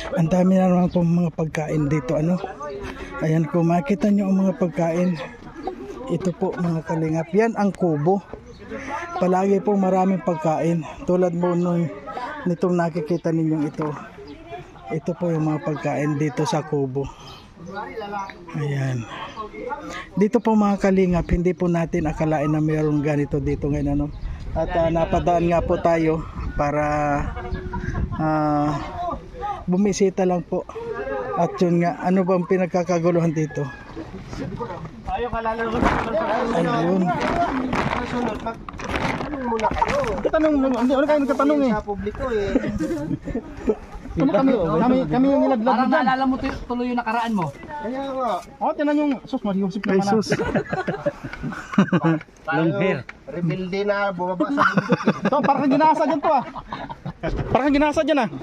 Ang dami na naman pong mga pagkain dito, ano. Ayan, kung makita nyo ang mga pagkain, ito po mga kalingap, yan ang kubo. Palagi pong maraming pagkain, tulad mo nitong nakikita ninyong ito. Ito po yung mga pagkain dito sa kubo. Ayan. Dito po mga kalingap, hindi po natin akalain na mayroong ganito dito ngayon, ano. At napadaan nga po tayo para bumisita lang po. At yun nga, ano bang pinagkakaguluhan dito? Ayaw kalalaro. Ayun. Katanong mo, ano kayo nagkatanong eh? Sa publiko eh. Kami yung nilaglag Parang dyan. naalala mo tuloy yung nakaraan mo. Kaya nga. O, tinan yung sus, marihusip Ay, naman sus. Long hair. Rebuilde na bumaba sa bundok eh. Ito, parang kang ginasa dyan to ah. Parang kang ginasa dyan ah.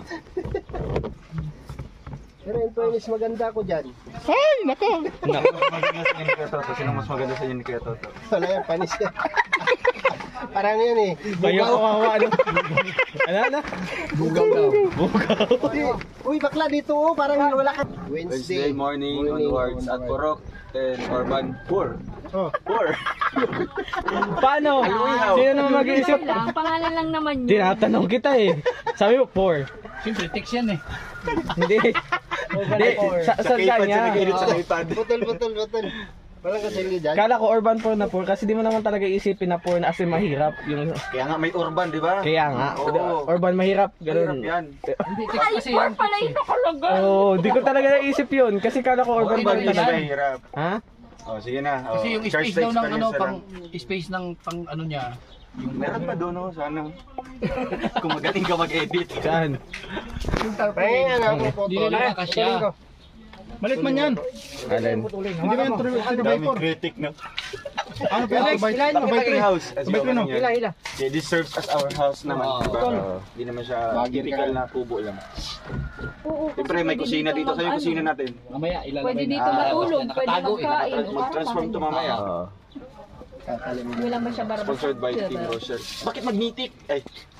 Pero in fairness, maganda ko dyan. Ay, nako. Maganda sa inyo ni Kuya Toto. Sino mas maganda sa inyo ni Kuya Toto? Wala yan, panis yan. Parang yun eh. Ayaw kawawa ano. Ano? Bugaw daw. Uy, bakla dito oh. Parang wala ka. Wednesday morning onwards at Purok and Orban. Poor. Oh. Poor. Paano? Sino naman mag-iisip? Lang, pangalan lang naman yun. Tinatanong kita eh. Sabi mo, 4. Siyempre, text yan eh. Hindi. Hindi. Sa kanya. Sa iPad. Butol. Walang kasilyo dyan. Kala ko urban 4 na 4 kasi di mo naman talaga isipin na 4 na as in mahirap. Yung, Kaya nga may Urban, di ba? kaya nga. Oo. Urban mahirap. Hirap Ganun. yan. Hindi, text kasi yan. Pala yung nakalaga. Oo, di ko talaga naisip yun. Kasi kala ko urban Urban 4 is talaga. mahirap. Ha? Oh, sige na. Oh. Kasi yung Charge space the daw ng ano, experience na pang lang. space ng pang ano niya. Yung Meron pa doon oh, sana. Kung magaling ka mag-edit. Saan? Pahingin nga ako po. Hindi na nakakasya. Malit man yan. Alin? Hindi ba yan Daming critic na. Ano pa yan? Talagang house. As Sabay ko, no? Yeah, this serves as our house naman. Diba? Hindi naman siya typical na kubo lang. Siyempre may kusina dito. Sa'yo yung kusina natin. Mamaya ilalagay Pwede na. dito matulog, pwede Nakatago eh. magkain. Mag-transform to mamaya. Wala man siya barabas. Sponsored by Team Rocher. Bakit mag-mythic? Ay,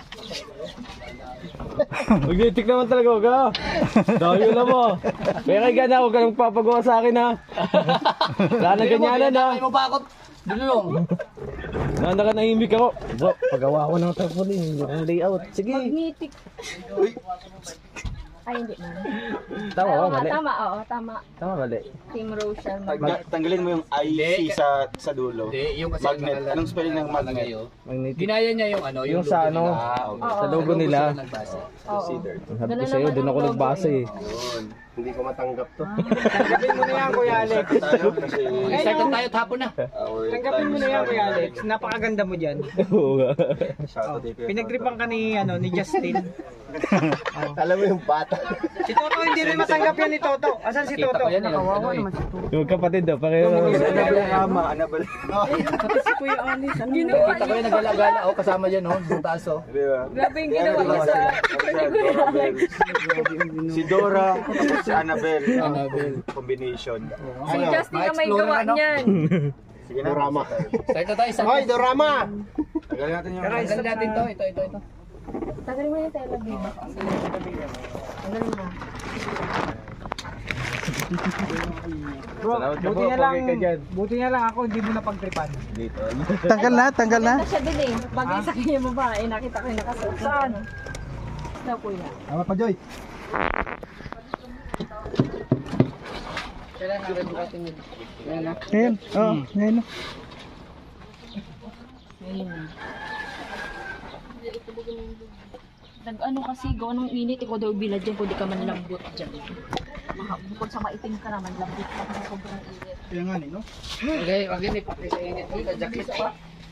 Magnitik naman talaga ako ka. Dahil na mo. Pero kaya na, huwag ka nang papagawa sa akin ha. Wala na ganyanan ha. Ay mo pa ako. Dulong. Nanda ka nahimik ako. Bro, pagawa ko ng trampoline. Yung layout. Sige. Magnetic. Ay, hindi na. Tama ba? Mali. Tama, oo, tama. Tama mali. Team Rochelle. tanggalin mo yung IC sa dulo. Hindi, yung kasi Magnet. Anong spelling ng magnet? Magnetic. Ginaya niya yung ano, Yung sa ano, sa logo nila. Considered. Sabi ko sa'yo, doon ako nagbasa eh. Yun. Hindi ko matanggap to. Tanggapin mo na yan, Kuya Alex. Tayo kasi Start na tayo hapon na. our Tanggapin mo na yan, Kuya Alex. Napakaganda mo dyan. Oo nga. Saturday. Pinagtripan ka ni Justin. Alam mo yung bata. Si Toto hindi rin matanggap yan ni Toto. Asan si Kita Toto? ko yan. Kawawa naman. Yung kapatid daw, pareho. Anabal. Si Kuya Alex. Kita ko yan nagala-gala. Oh, kasama dyan oh. Yung taas oh. Di ba? Grabe yung ginawa niya sa... Si Dora, tapos si Annabel. Annabel. Combination. Si Justin na may gawa niyan. Sige na. Dorama. Start na tayo. Hoy, Dorama! Tagalin natin yung... Tanggalin natin to. Ito. Tagalin mo yung tela, babe. Tagalin mo. Bro, buti na lang ako hindi mo napagtripan. Tanggal na. Maganda siya din eh. Bagay sa kanya babae. Nakita ko yung nakasuot. Saan? Sa kuya. Tama pa, Joy. Kailan na rin bukatin yun? Ngayon. Oo, ngayon. Nag-ano kasi, gawa ng init. Ikaw daw bilad dyan kung di ka man lambot dyan. Bukod sa maitim ka naman, lambot ka sa sobrang init. Kaya nga no? Okay, maginip. Pati sa init. Uy, jacket pa.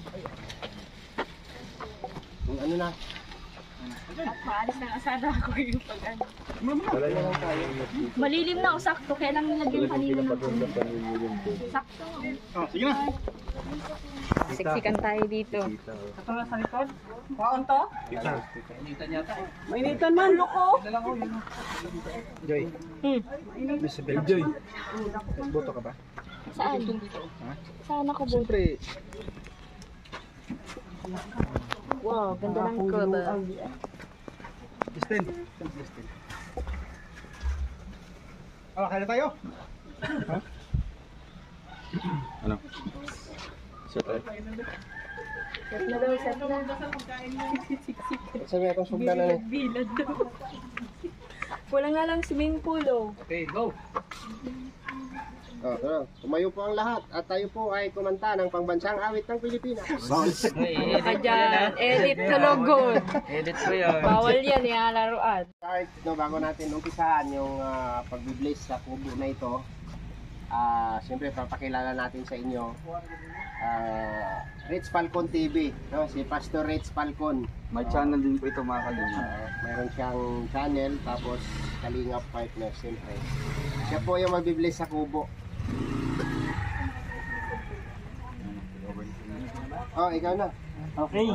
Yung ano na. At maalis na asada ako yung pag-ano. Malilim na o sakto, kaya lang nilagyan kanina ng sakto. Oh, sige na. Siksikan tayo dito. Ito na sa likod. Paon to? Initan yata eh. Mainitan man. Loko. Joy. Joy. Boto ka ba? Saan? Saan ako boto? Siyempre. Wow, ganda ng color. Justin. kaya tayo. Ano? Set eh. Sabi itong sugdan na Bilad daw. Wala nga lang swimming pool, oh. Okay, go. Tara. Tumayo po ang lahat at tayo po ay kumanta ng pangbansang awit ng Pilipinas. Baka dyan, edit to logod. Edit ko yun. Bawal yan, ihalaruan. Start, no, bago natin umpisahan yung pag-bless sa kubo na ito. Siyempre papakilala natin sa inyo Rich Falcon TV, no? Si Pastor Rich Falcon. May channel din po ito mga kalingap. Mayroon siyang channel, tapos Kalingap Partner, siyempre. Siya po yung mabibless sa kubo. Ikaw na. Okay,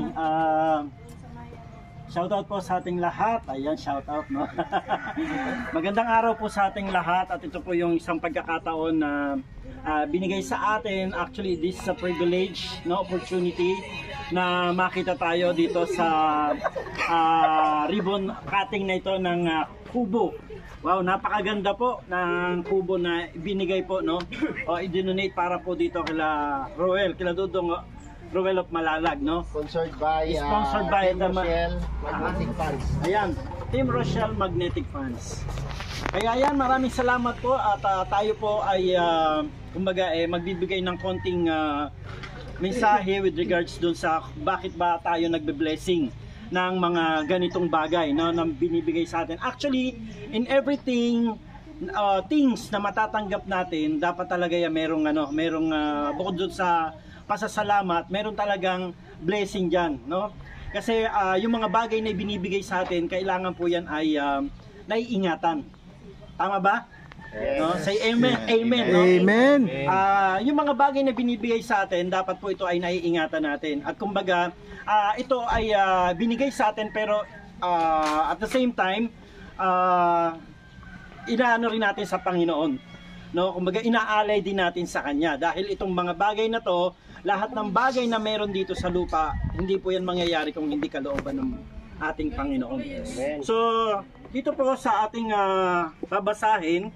shoutout po sa ating lahat. Ayan, shoutout, no? Magandang araw po sa ating lahat at ito po yung isang pagkakataon na binigay sa atin. Actually, this is a privilege, no, opportunity na makita tayo dito sa ribbon cutting na ito ng kubo. Wow, napakaganda po ng kubo na binigay po, no? O i-donate para po dito kila Roel, kila Dudong Roel of Malalag, no? Sponsored by Team Team Rochelle Magnetic Funds. Ayan, Team Rochelle Magnetic Funds. Kaya ayan, maraming salamat po at tayo po ay kumbaga magbibigay ng konting mensahe with regards dun sa bakit ba tayo nagbe-blessing ng mga ganitong bagay, no, na binibigay sa atin. Actually, in everything things na matatanggap natin, dapat talaga yan merong bukod dun sa pasasalamat, meron talagang blessing diyan, no? Kasi yung mga bagay na binibigay sa atin, kailangan po yan ay naiingatan. Tama ba? Yes. No? Say amen. Amen. No? Amen. Yung mga bagay na binibigay sa atin, dapat po ito ay naiingatan natin. At kumbaga, ito ay binigay sa atin pero at the same time, inaano rin natin sa Panginoon. No? Kumbaga, inaalay din natin sa Kanya. Dahil itong mga bagay na to, lahat ng bagay na meron dito sa lupa, hindi po yan mangyayari kung hindi kalooban ng ating Panginoon. Amen. So, dito po sa ating babasahin,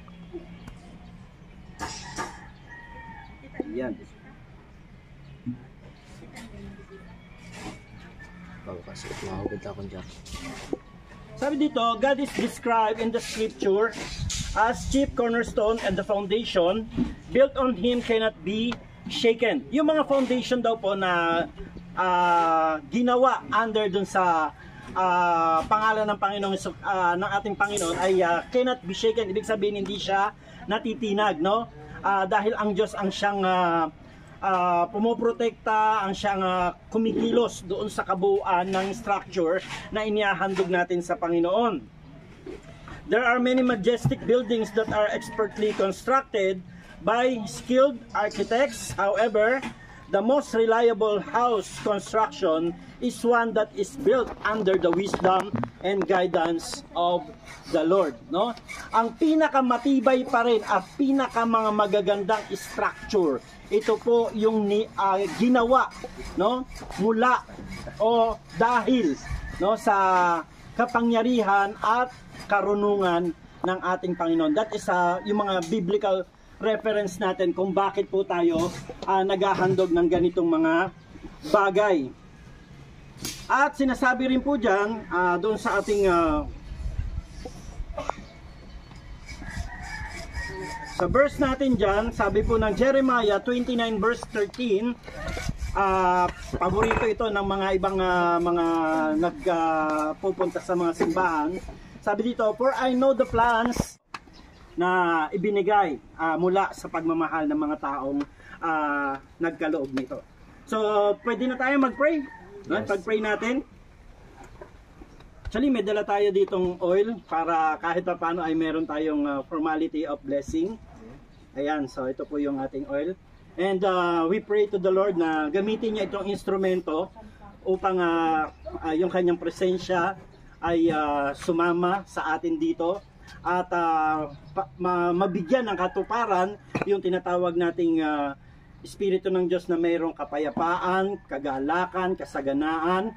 yan. Sabi dito, God is described in the scripture as chief cornerstone and the foundation built on Him cannot be shaken. Yung mga foundation daw po na ginawa under dun sa pangalan ng Panginoon, ng ating Panginoon ay cannot be shaken. Ibig sabihin hindi siya natitinag, no? Dahil ang Diyos ang siyang pumoprotekta, ang siyang kumikilos doon sa kabuuan ng structure na inihahandog natin sa Panginoon. There are many majestic buildings that are expertly constructed by skilled architects. However, the most reliable house construction is one that is built under the wisdom and guidance of the Lord, no? Ang pinakamatibay pa rin at mga magagandang structure, ito po yung ginawa, no, mula o dahil, no, sa kapangyarihan at karunungan ng ating Panginoon. That is yung mga biblical reference natin kung bakit po tayo naghahandog ng ganitong mga bagay. At sinasabi rin po dyan, doon sa ating sa verse natin dyan, sabi po ng Jeremiah 29 verse 13, paborito ito ng mga ibang mga nagpupunta sa mga simbahan. Sabi dito, for I know the plans na ibinigay mula sa pagmamahal ng mga taong nagkaloob nito. So, pwede na tayo mag-pray. Yes. Pag-pray natin. Actually, may dala tayo ditong oil para kahit pa paano ay meron tayong formality of blessing. Ayan, so ito po yung ating oil. And we pray to the Lord na gamitin niya itong instrumento upang yung kanyang presensya ay sumama sa atin dito at mabigyan ng katuparan yung tinatawag nating Espiritu ng Diyos na mayroong kapayapaan, kagalakan, kasaganaan,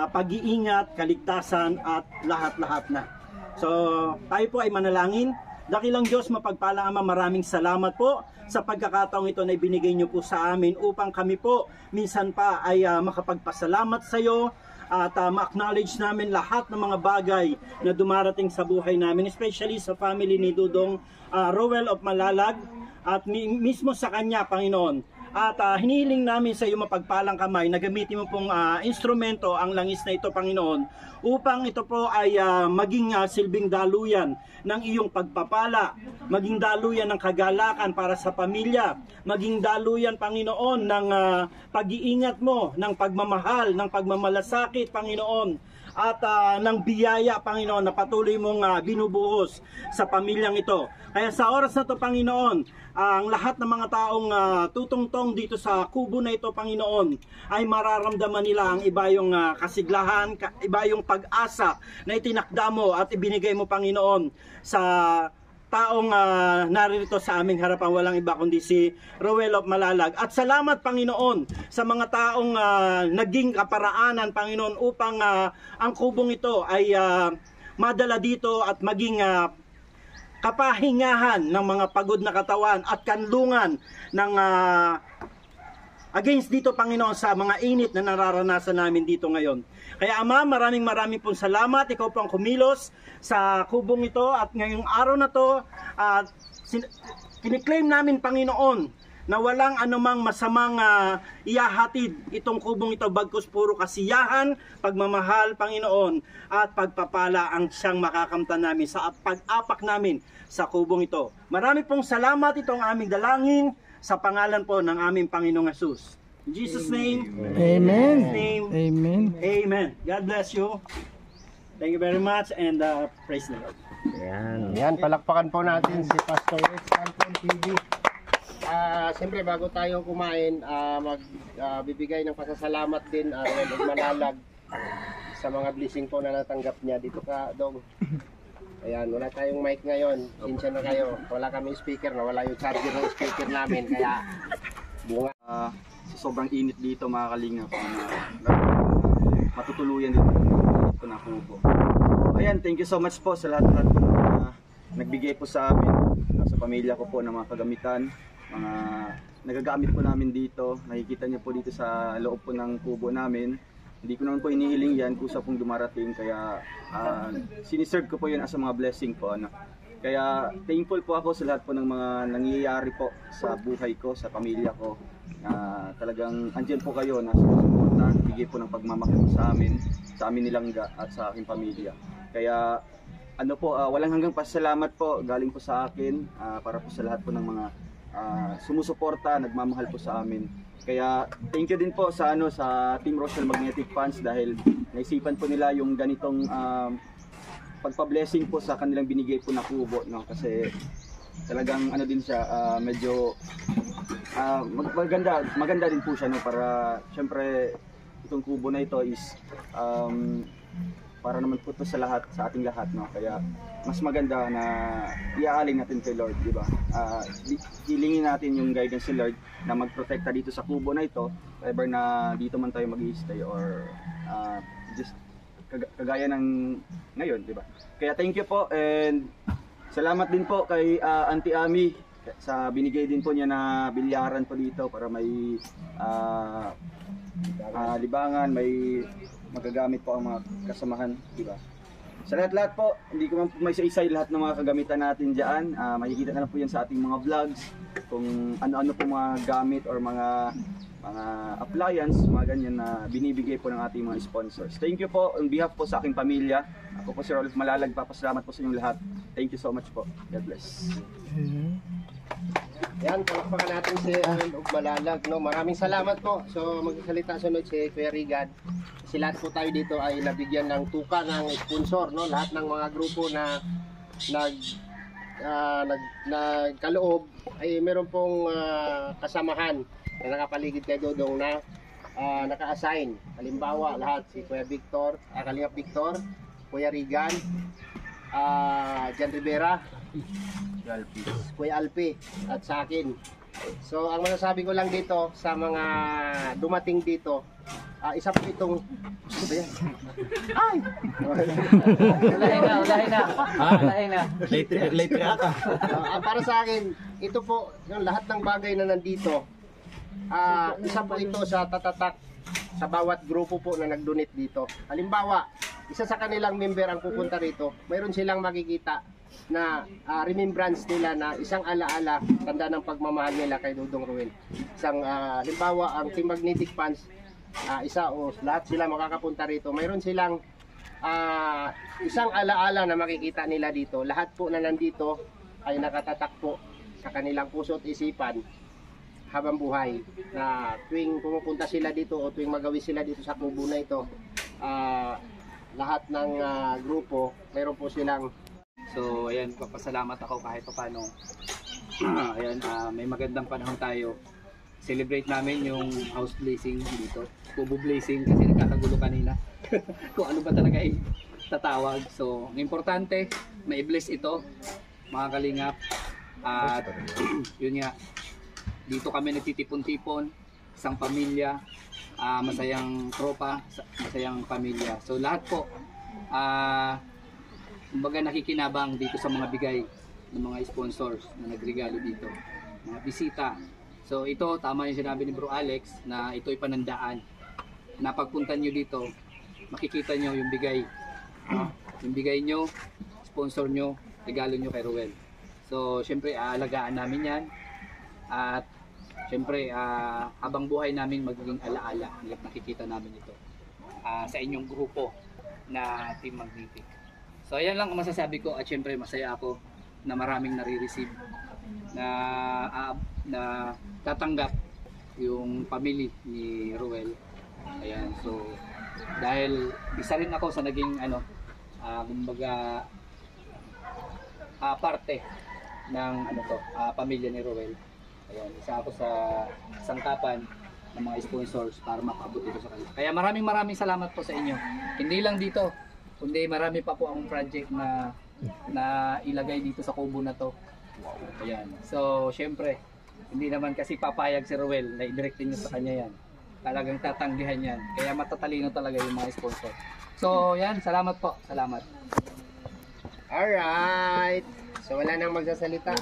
pag-iingat, kaligtasan at lahat-lahat na. So tayo po ay manalangin. Dakilang Diyos, mapagpalang Ama, maraming salamat po sa pagkakataong ito na ibinigay niyo po sa amin upang kami po minsan pa ay makapagpasalamat sa iyo at ma-acknowledge namin lahat ng mga bagay na dumarating sa buhay namin, especially sa family ni Dudong Rowell of Malalag at mismo sa kanya, Panginoon. At hinihiling namin sa iyo mapagpalang kamay na gamitin mo pong instrumento ang langis na ito, Panginoon, upang ito po ay maging silbing daluyan ng iyong pagpapala, maging daluyan ng kagalakan para sa pamilya, maging daluyan, Panginoon, ng pag-iingat mo, ng pagmamahal, ng pagmamalasakit, Panginoon, at ng biyaya, Panginoon, na patuloy mong binubuhos sa pamilyang ito. Kaya sa oras na ito, Panginoon, ang lahat ng mga taong tutungtong dito sa kubo na ito, Panginoon, ay mararamdaman nila ang iba yung kasiglahan, iba yung pag-asa na itinakda mo at ibinigay mo, Panginoon, sa taong naririto sa aming harapan, walang iba kundi si Rowell of Malalag. At salamat, Panginoon, sa mga taong naging kaparaanan, Panginoon, upang ang kubong ito ay madala dito at maging kapahingahan ng mga pagod na katawan at kanlungan ng against dito, Panginoon, sa mga init na nararanasan namin dito ngayon. Kaya Ama, maraming pong salamat. Ikaw po ang kumilos sa kubong ito at ngayong araw na to kiniklaim namin, Panginoon, na walang anumang masamang ihahatid itong kubong ito, bagkus puro kasiyahan, pagmamahal, Panginoon, at pagpapala ang siyang makakamtan namin sa pag-apak namin sa kubong ito. Marami pong salamat, itong aming dalangin sa pangalan po ng aming Panginoong Jesus. In Jesus' name, Amen. name, Amen. Amen. God bless you. Thank you very much and praise the Lord. Yan, palakpakan po natin si Pastor Rex Canton TV. Siyempre bago tayo kumain, magbibigay ng pasasalamat din Rowell of Malalag sa mga blessing po na natanggap niya. Dito ka, Dong. Ayan, wala tayong mic ngayon. Sinsya na kayo. Wala kami speaker, nawala yung charger ng speaker namin. Kaya, bunga. Sa sobrang init dito, mga kalingap, matutuluyan dito na kubo. So, ayan, thank you so much po sa lahat po na nagbigay po sa amin, sa pamilya ko po ng mga kagamitan, mga nagagamit po namin dito. Nakikita niyo po dito sa loob po ng kubo namin. Hindi ko naman po inihiling yan, kusa pong dumarating, kaya siniserve ko po yun as a mga blessing po. Kaya thankful po ako sa lahat po ng mga nangyayari po sa buhay ko, sa pamilya ko. Talagang andyan po kayo na sumusuporta, bigay po ng pagmamahal sa amin nilangga at sa aking pamilya. Kaya ano po, walang hanggang pasalamat po galing po sa akin para po sa lahat po ng mga sumusuporta, nagmamahal po sa amin. Kaya thank you din po sa sa Team Rochelle Magnetic Fans dahil naisipan po nila yung ganitong pagpa-blessing po sa kanilang binigay po na kubo, no? Kasi talagang din siya, medyo maganda din po siya, no? Para syempre itong kubo na ito is para naman po ito sa lahat, sa ating lahat, no? Kaya mas maganda na iaaling natin kay Lord, di ba? Hilingin natin yung guidance si Lord na magprotekta dito sa kubo na ito, ever na dito man tayo mag-i-stay or just kagaya ng ngayon, di ba? Kaya thank you po and salamat din po kay Auntie Ami sa binigay din po niya na bilyaran po dito para may libangan, may magagamit po ang mga kasamahan, di ba? Sa lahat po, hindi ko man may isa-isay lahat ng mga kagamitan natin diyan. Makikita na lang po yan sa ating mga vlogs kung ano-ano po mga gamit or mga appliance, mga ganyan na binibigay po ng ating mga sponsors. Thank you po on behalf po sa aking pamilya. Ako po si Rowell Malalag, papasalamat po sa inyong lahat. Thank you so much po. God bless. Yan, palakpakan natin si Rowell of Malalag, no? Maraming salamat po. So magsasalita sunod si Kuya Regan. Kasi lahat po tayo dito ay nabigyan ng tuka ng sponsor, no? Lahat ng mga grupo na nagkaloob ay meron pong kasamahan na nakapaligid kay Dodong na naka-assign. Halimbawa, lahat si Kuya Victor, Kalingap Victor, Kuya Regan, Jan Rivera, Kuya Alpi, at sa akin, So ang masasabi ko lang dito sa mga dumating dito, isa po itong ano ba yan? Ay! Ulahin na. Late ata. Para sa akin, ito po yung lahat ng bagay na nandito. Isa po ito sa tatatak sa bawat grupo po na nag-donate dito. Halimbawa, isa sa kanilang member ang pupunta rito, mayroon silang makikita na remembrance nila na isang alaala, tanda ng pagmamahal nila kay Dudong Ruel. Isang halimbawa, ang Team Magnetic Fans, isa o lahat sila makakapunta rito. Mayroon silang isang alaala na makikita nila dito. Lahat po na nandito ay nakatatak po sa kanilang puso at isipan habang buhay, na tuwing pumupunta sila dito o tuwing magawi sila dito sa kubo na ito, lahat ng grupo mayroon po silang. So ayan, papasalamat ako kahit paano. Ayan, may magandang panahon tayo. Celebrate namin yung house blazing dito. Kubo blazing kasi nagkakagulo kanina. Kung ano ba talaga tatawag. So, ang importante, mai-bless ito, mga kalingap. At yun nga, dito kami nagtitipon-tipon, isang pamilya, masayang tropa, masayang pamilya. So, lahat po, kumbaga nakikinabang dito sa mga bigay ng mga sponsors na nagregalo dito, mga bisita. So ito, tama yung sinabi ni Bro Alex na ito'y panandaan na pagpunta nyo dito, makikita nyo yung bigay, yung bigay nyo, sponsor nyo, regalo nyo kay Ruel. So syempre aalagaan namin yan, at syempre habang buhay namin magiging alaala, nakikita namin ito sa inyong grupo na Team Magnetic. So ayan lang ang masasabi ko, at syempre masaya ako na maraming nare-receive na tatanggap yung family ni Ruel. Ayan, so dahil isa rin ako sa naging kumbaga parte ng pamilya ni Ruel. Ayan, isa ako sa sangkapan ng mga sponsors para makaabot ito sa kanila. Kaya maraming salamat po sa inyo. Hindi lang dito, kundi marami pa po akong project na ilagay dito sa kubo na to. Ayan. So, syempre, hindi naman kasi papayag si Ruel na i-direct niyo sa kanya yan. Talagang tatanggihan yan. Kaya matatalino talaga yung mga sponsor. So, yan. Salamat po. Salamat. Alright. So, wala nang magsasalita.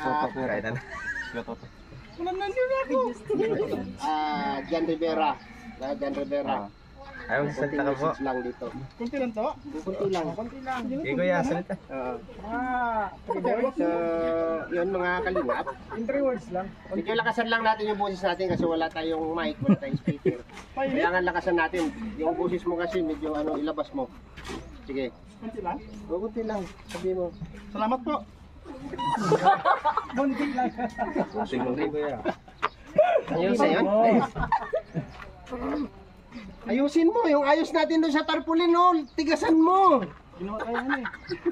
Jan Rivera. Jan Rivera. Ayaw salita ka po. Lang dito. Kunti lang to? Kunti lang. Hindi ko yan, salita. So, yun mga kalingap. In 3 words lang. Medyo lakasan lang natin yung boses natin kasi wala tayong mic, wala tayong speaker. Kailangan lakasan natin. Yung boses mo kasi medyo ilabas mo. Sige. Kunti lang? Kunti lang. Sabi mo. Salamat po. Kunti lang. Ayusin yun. Ayusin mo. Yung ayos natin doon sa tarpaulin, no? Tigasan mo. Ginawa tayo yan eh.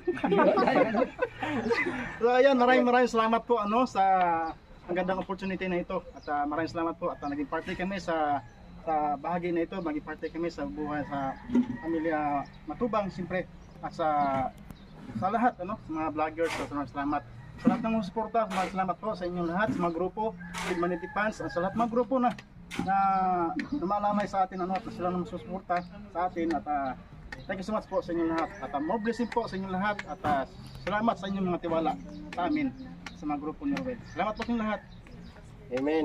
So ayan, maraming salamat po sa ang gandang opportunity na ito. At maraming salamat po at naging party kami sa bahagi na ito. Maging party kami sa buhay sa pamilya Matubang, siyempre. At sa lahat, sa mga vloggers, maraming salamat. Sa lahat ng mga suporta, maraming salamat po sa inyong lahat, sa mga grupo, Team Magnetic Fans, at sa lahat mga grupo na lumalamay sa atin, at sila na masusuporta sa atin. At thank you so much po sa inyong lahat. At more blessing po sa inyong lahat. At salamat sa inyong mga tiwala sa amin, sa mga grupo ni Ruel. Salamat po sa inyong lahat. Amen.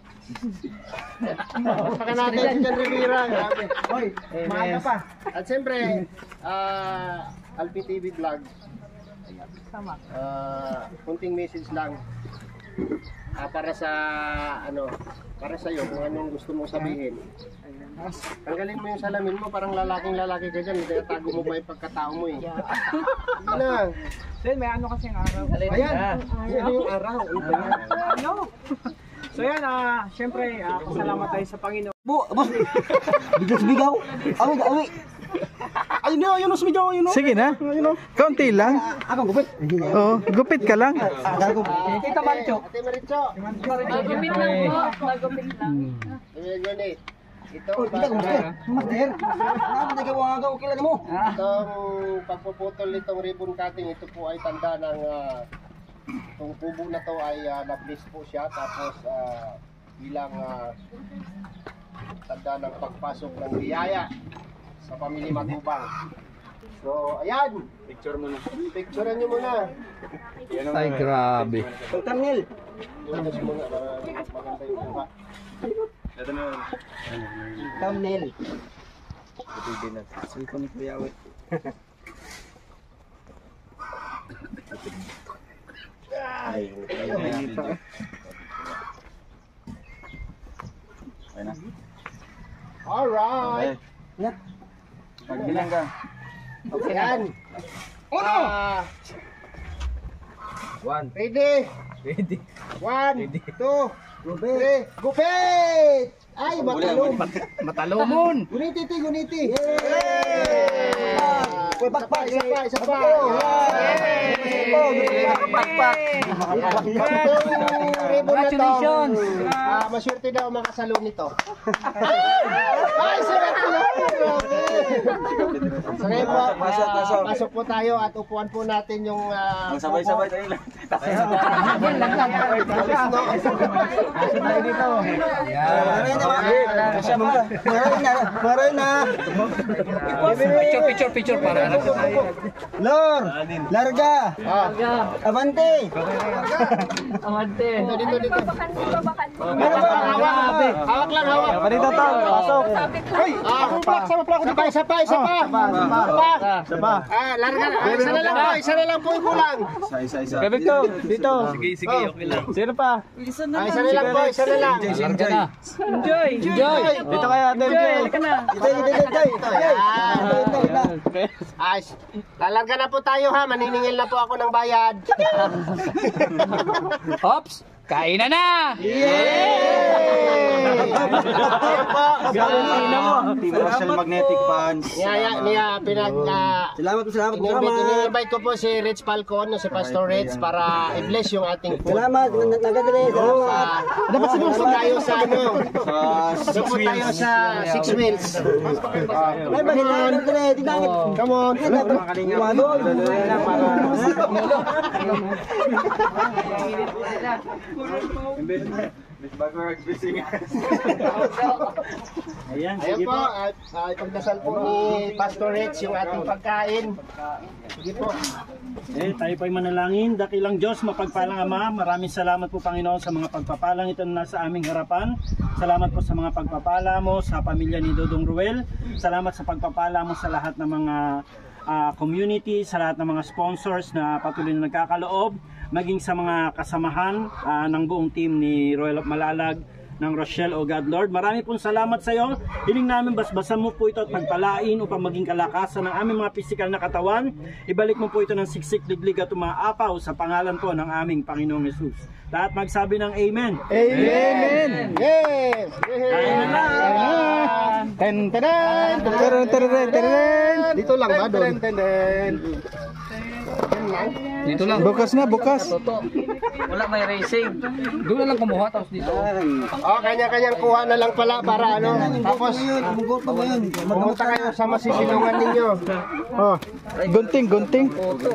Paka natin si Jan Rivera. Grabe. Maaga pa. At siyempre, Alpi TV Vlog. Kunting message lang. Para sa para sa iyo kung anong gusto mong sabihin. Tanggalin mo yung salamin mo, parang lalaking lalaki ka dyan, tago mo pa yung pagkatao mo eh. Ano? Then may kasing araw. Ayan, yan yung araw. So yan, syempre, pasalamat tayo sa Panginoon. Bigas-bigaw. Awi. Ayun na, sumigaw, Sige na. Kaunti lang. Ako gupit. Oo, gupit ka lang. Tita Maricho. Ate Maricho. Magupit lang po. Magupit lang. Ganit. Ito, Master. Nagawa kilala mo. itong pagpuputol nitong ribbon cutting, ito po ay tanda ng Itong kubo na to ay na-bless po siya, tapos bilang tanda ng pagpasok ng biyaya sa pamilya Matubang. So, ayan. Picture mo na. Picturean nyo muna. Ay, grabe. Thumbnail. Maganda yung mukha. Ito na. Thumbnail. Cellphone ni Kuya Awit. Ay, Ayun na. alright. Pagbilang ka. Okay. Yan. Uno! Ready? Ready. 1, 2, 3, gupit! Ay, matalong. Matalomon. Guniti, guniti. Isa pa. Congratulations! Maswerte daw makasalo nito. Ay, sarap na! So ngayon po, pasok po tayo at upuan po natin yung Sabay-sabay tayo lang. Maray na! Picture para ano. Lor! Larga! Avante! Dito. Hawak lang. Panito to, pasok. Sama pa ako. Isa pa. Larga. Isa na lang po yung kulang. Isa. Gabi ko, dito. Sige, okay lang. Sino pa? Isa na lang. Enjoy. Dito kaya, Enjoy. Ay, lalarga na po tayo ha. Maniningil na po ako ng bayad. Ops, kain na! Team Marshall Magnetic Fans. Ini-invite ko po si Rich Falcon, si Pastor Rich, para i-bless yung ating food. Salamat, nagadali. Dapat siguro po tayo sa ano? Sa Doon po tayo sa Six Wheels. Ay, bakit nagadali? Come on. Ayan, Ayan sige po, po. ipagdasal po ni Pastor Rich yung ating pagkain. Sige po. Tayo po'y manalangin. Dakilang Diyos, mapagpalang Ama, maraming salamat po Panginoon sa mga pagpapalang ito na nasa aming harapan. Salamat po sa mga pagpapala mo sa pamilya ni Dodong Ruel. Salamat sa pagpapala mo sa lahat ng mga community, sa lahat ng mga sponsors na patuloy na nagkakaloob, maging sa mga kasamahan ng buong team ni Royal of Malalag, ng Rochelle, O God Lord. Marami pong salamat sa iyo. Hiling namin basbasan mo po ito at pagpalain upang maging kalakasan ng aming mga pisikal na katawan. Ibalik mo po ito ng siksik, liglig at umaapaw sa pangalan po ng aming Panginoong Yesus. Lahat magsabi ng Amen. Amen! Yes! Dito lang ba doon? Dito lang. Bukas na, bukas. Wala may racing. Doon na lang kumuha tapos dito. Kanya-kanyang kuha na lang pala para ano. Tapos, pumunta kayo sa masisilungan ninyo. Gunting.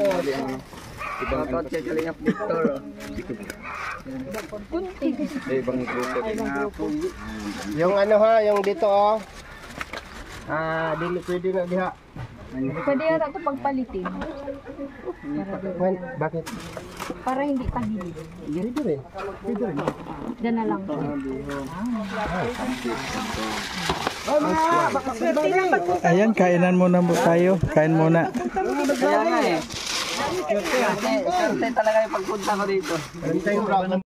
Yung ano ha, yung dito oh. Dili pwede na diha. Pwede yata ito pagpalitin. Bakit? Para hindi pahilid. Pwede rin. Diyan na lang. Ayan, kainan muna tayo. Kain muna. Kaya nga eh. Sarte talaga yung pagpunta ko dito.